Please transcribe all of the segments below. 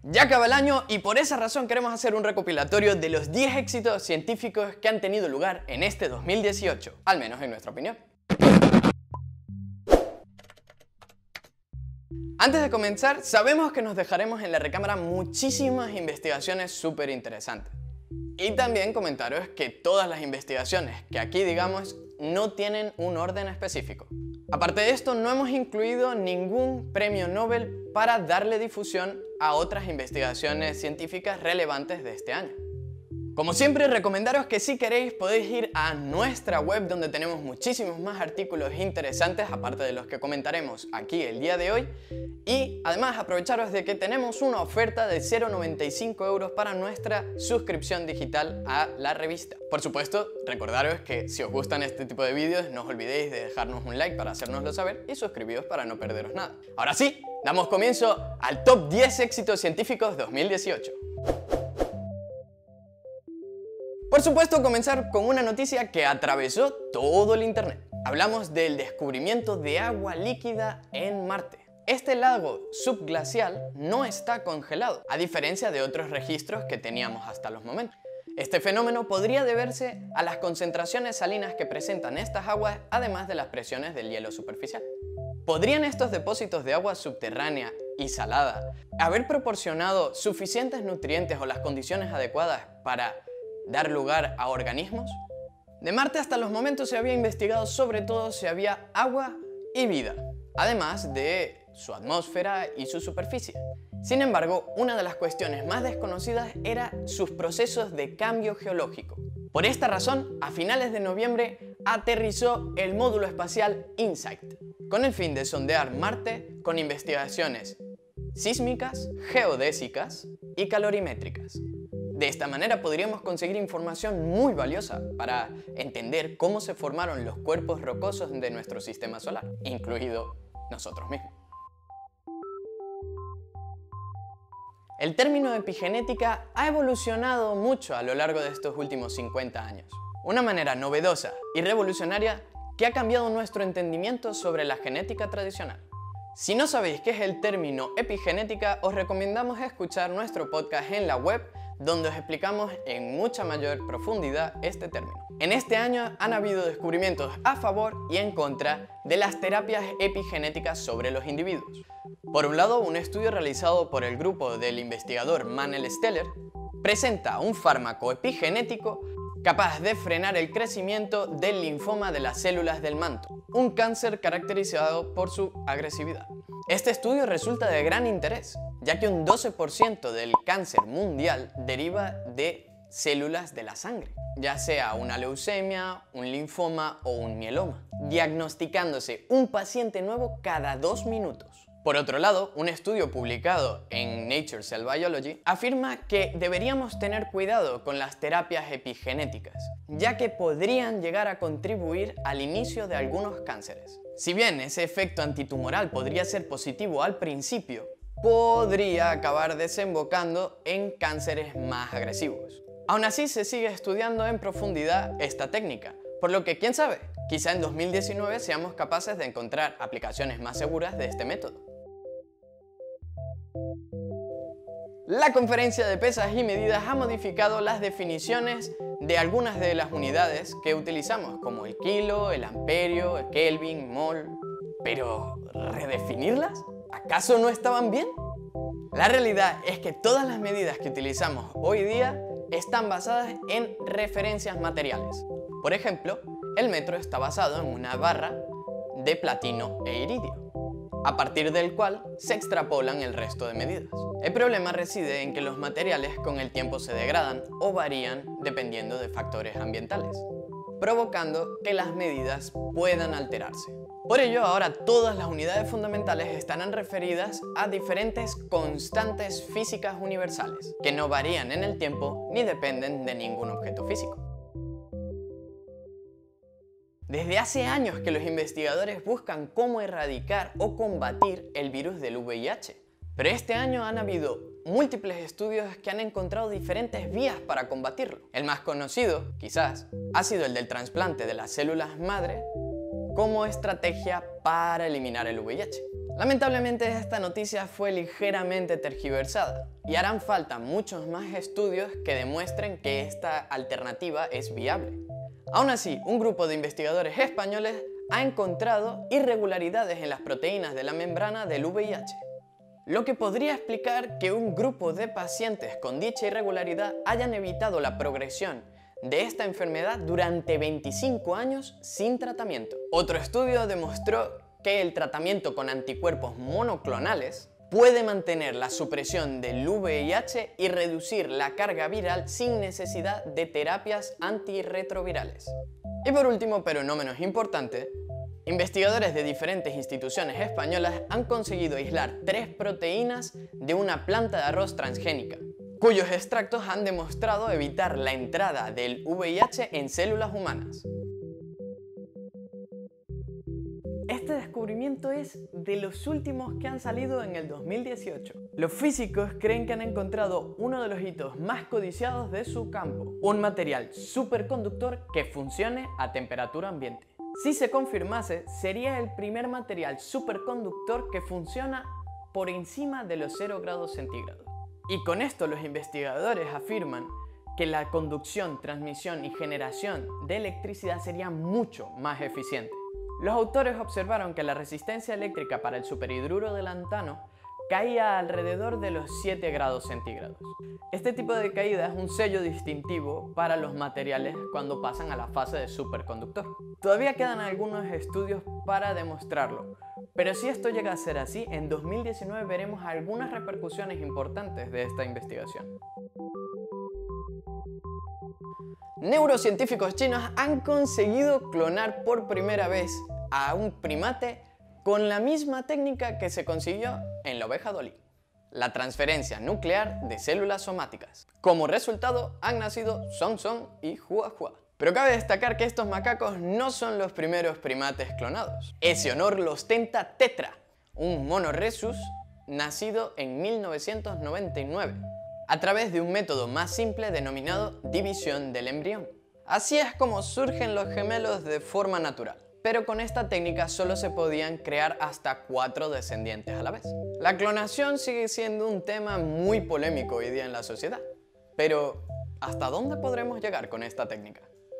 Ya acaba el año y por esa razón queremos hacer un recopilatorio de los 10 éxitos científicos que han tenido lugar en este 2018, al menos en nuestra opinión. Antes de comenzar, sabemos que nos dejaremos en la recámara muchísimas investigaciones súper interesantes. Y también comentaros que todas las investigaciones que aquí digamos no tienen un orden específico. Aparte de esto, no hemos incluido ningún premio Nobel para darle difusión a otras investigaciones científicas relevantes de este año. Como siempre, recomendaros que si queréis podéis ir a nuestra web donde tenemos muchísimos más artículos interesantes aparte de los que comentaremos aquí el día de hoy, y además aprovecharos de que tenemos una oferta de 0,95 € para nuestra suscripción digital a la revista. Por supuesto, recordaros que si os gustan este tipo de vídeos no os olvidéis de dejarnos un like para hacérnoslo saber y suscribiros para no perderos nada. Ahora sí, damos comienzo al Top 10 éxitos científicos 2018. Por supuesto, comenzar con una noticia que atravesó todo el internet. Hablamos del descubrimiento de agua líquida en Marte. Este lago subglacial no está congelado, a diferencia de otros registros que teníamos hasta los momentos. Este fenómeno podría deberse a las concentraciones salinas que presentan estas aguas, además de las presiones del hielo superficial. ¿Podrían estos depósitos de agua subterránea y salada haber proporcionado suficientes nutrientes o las condiciones adecuadas para dar lugar a organismos? De Marte hasta los momentos se había investigado sobre todo si había agua y vida, además de su atmósfera y su superficie. Sin embargo, una de las cuestiones más desconocidas era sus procesos de cambio geológico. Por esta razón, a finales de noviembre aterrizó el módulo espacial InSight, con el fin de sondear Marte con investigaciones sísmicas, geodésicas y calorimétricas. De esta manera podríamos conseguir información muy valiosa para entender cómo se formaron los cuerpos rocosos de nuestro sistema solar, incluido nosotros mismos. El término epigenética ha evolucionado mucho a lo largo de estos últimos 50 años. Una manera novedosa y revolucionaria que ha cambiado nuestro entendimiento sobre la genética tradicional. Si no sabéis qué es el término epigenética, os recomendamos escuchar nuestro podcast en la web, donde os explicamos en mucha mayor profundidad este término. En este año han habido descubrimientos a favor y en contra de las terapias epigenéticas sobre los individuos. Por un lado, un estudio realizado por el grupo del investigador Manel Steller presenta un fármaco epigenético capaz de frenar el crecimiento del linfoma de las células del manto, un cáncer caracterizado por su agresividad. Este estudio resulta de gran interés, ya que un 12% del cáncer mundial deriva de células de la sangre, ya sea una leucemia, un linfoma o un mieloma, diagnosticándose un paciente nuevo cada 2 minutos. Por otro lado, un estudio publicado en Nature Cell Biology afirma que deberíamos tener cuidado con las terapias epigenéticas, ya que podrían llegar a contribuir al inicio de algunos cánceres. Si bien ese efecto antitumoral podría ser positivo al principio, podría acabar desembocando en cánceres más agresivos. Aún así, se sigue estudiando en profundidad esta técnica, por lo que, quién sabe, quizá en 2019 seamos capaces de encontrar aplicaciones más seguras de este método. La Conferencia de Pesas y Medidas ha modificado las definiciones de algunas de las unidades que utilizamos, como el kilo, el amperio, el kelvin, mol. ¿Pero redefinirlas? ¿Acaso no estaban bien? La realidad es que todas las medidas que utilizamos hoy día están basadas en referencias materiales. Por ejemplo, el metro está basado en una barra de platino e iridio, a partir del cual se extrapolan el resto de medidas. El problema reside en que los materiales con el tiempo se degradan o varían dependiendo de factores ambientales, provocando que las medidas puedan alterarse. Por ello, ahora todas las unidades fundamentales estarán referidas a diferentes constantes físicas universales, que no varían en el tiempo ni dependen de ningún objeto físico. Desde hace años que los investigadores buscan cómo erradicar o combatir el virus del VIH, pero este año han habido múltiples estudios que han encontrado diferentes vías para combatirlo. El más conocido, quizás, ha sido el del trasplante de las células madre como estrategia para eliminar el VIH. Lamentablemente esta noticia fue ligeramente tergiversada y harán falta muchos más estudios que demuestren que esta alternativa es viable. Aún así, un grupo de investigadores españoles ha encontrado irregularidades en las proteínas de la membrana del VIH, lo que podría explicar que un grupo de pacientes con dicha irregularidad hayan evitado la progresión de esta enfermedad durante 25 años sin tratamiento. Otro estudio demostró que el tratamiento con anticuerpos monoclonales puede mantener la supresión del VIH y reducir la carga viral sin necesidad de terapias antirretrovirales. Y por último, pero no menos importante, investigadores de diferentes instituciones españolas han conseguido aislar 3 proteínas de una planta de arroz transgénica, cuyos extractos han demostrado evitar la entrada del VIH en células humanas. Este descubrimiento es de los últimos que han salido en el 2018. Los físicos creen que han encontrado uno de los hitos más codiciados de su campo, un material superconductor que funcione a temperatura ambiente. Si se confirmase, sería el primer material superconductor que funciona por encima de los 0 grados centígrados. Y con esto los investigadores afirman que la conducción, transmisión y generación de electricidad sería mucho más eficiente. Los autores observaron que la resistencia eléctrica para el superhidruro de lantano caía alrededor de los 7 grados centígrados. Este tipo de caída es un sello distintivo para los materiales cuando pasan a la fase de superconductor. Todavía quedan algunos estudios para demostrarlo, pero si esto llega a ser así, en 2019 veremos algunas repercusiones importantes de esta investigación. Neurocientíficos chinos han conseguido clonar por primera vez a un primate con la misma técnica que se consiguió en la oveja Dolly, la transferencia nuclear de células somáticas. Como resultado han nacido Song Song y Hua Hua. Pero cabe destacar que estos macacos no son los primeros primates clonados. Ese honor lo ostenta Tetra, un mono rhesus nacido en 1999. A través de un método más simple denominado división del embrión. Así es como surgen los gemelos de forma natural, pero con esta técnica solo se podían crear hasta 4 descendientes a la vez. La clonación sigue siendo un tema muy polémico hoy día en la sociedad, pero ¿hasta dónde podremos llegar con esta técnica?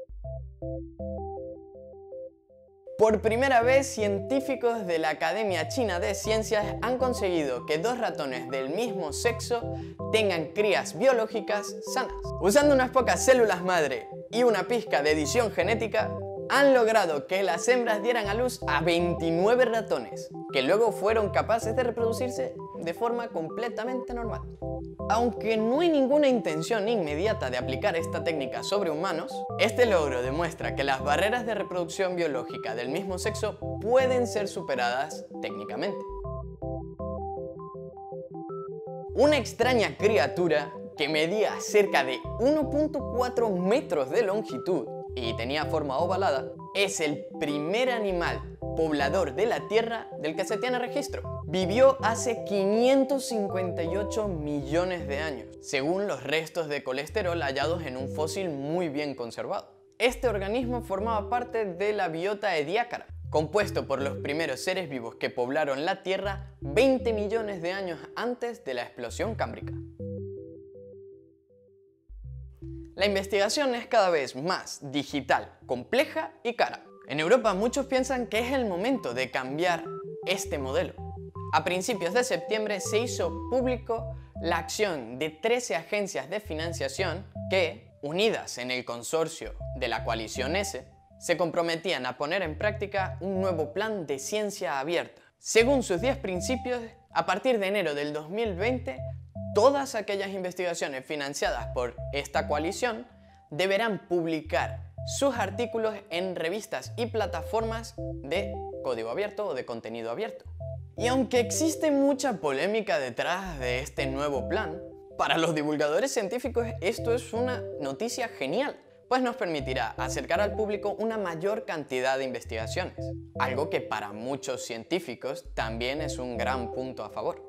Por primera vez, científicos de la Academia China de Ciencias han conseguido que 2 ratones del mismo sexo tengan crías biológicas sanas. Usando unas pocas células madre y una pizca de edición genética, han logrado que las hembras dieran a luz a 29 ratones, que luego fueron capaces de reproducirse de forma completamente normal. Aunque no hay ninguna intención inmediata de aplicar esta técnica sobre humanos, este logro demuestra que las barreras de reproducción biológica del mismo sexo pueden ser superadas técnicamente. Una extraña criatura que medía cerca de 1.4 metros de longitud y tenía forma ovalada, es el primer animal poblador de la Tierra del que se tiene registro. Vivió hace 558 millones de años, según los restos de colesterol hallados en un fósil muy bien conservado. Este organismo formaba parte de la biota ediacara, compuesto por los primeros seres vivos que poblaron la Tierra 20 millones de años antes de la explosión cámbrica. La investigación es cada vez más digital, compleja y cara. En Europa muchos piensan que es el momento de cambiar este modelo. A principios de septiembre se hizo público la acción de 13 agencias de financiación que, unidas en el consorcio de la coalición S, se comprometían a poner en práctica un nuevo plan de ciencia abierta. Según sus 10 principios, a partir de enero del 2020, todas aquellas investigaciones financiadas por esta coalición deberán publicar sus artículos en revistas y plataformas de código abierto o de contenido abierto. Y aunque existe mucha polémica detrás de este nuevo plan, para los divulgadores científicos esto es una noticia genial, pues nos permitirá acercar al público una mayor cantidad de investigaciones, algo que para muchos científicos también es un gran punto a favor.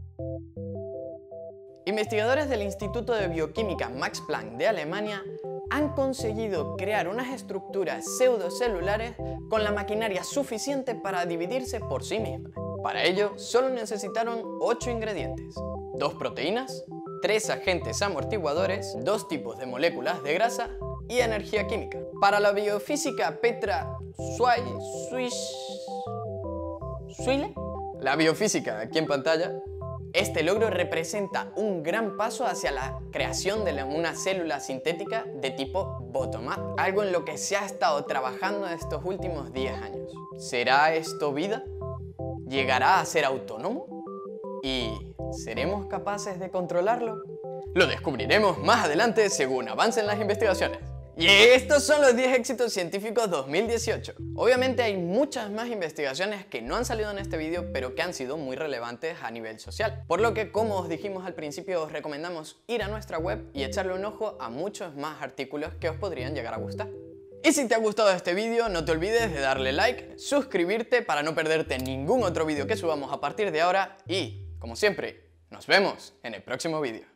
Investigadores del Instituto de Bioquímica Max Planck de Alemania han conseguido crear unas estructuras pseudocelulares con la maquinaria suficiente para dividirse por sí mismas. Para ello, solo necesitaron 8 ingredientes: 2 proteínas, 3 agentes amortiguadores, 2 tipos de moléculas de grasa y energía química. Para la biofísica Petra Swile, la biofísica aquí en pantalla, este logro representa un gran paso hacia la creación de una célula sintética de tipo bottom-up, algo en lo que se ha estado trabajando estos últimos 10 años. ¿Será esto vida? ¿Llegará a ser autónomo? ¿Y seremos capaces de controlarlo? Lo descubriremos más adelante según avancen las investigaciones. Y estos son los 10 éxitos científicos 2018. Obviamente hay muchas más investigaciones que no han salido en este vídeo, pero que han sido muy relevantes a nivel social. Por lo que, como os dijimos al principio, os recomendamos ir a nuestra web y echarle un ojo a muchos más artículos que os podrían llegar a gustar. Y si te ha gustado este vídeo, no te olvides de darle like, suscribirte para no perderte ningún otro vídeo que subamos a partir de ahora y, como siempre, nos vemos en el próximo vídeo.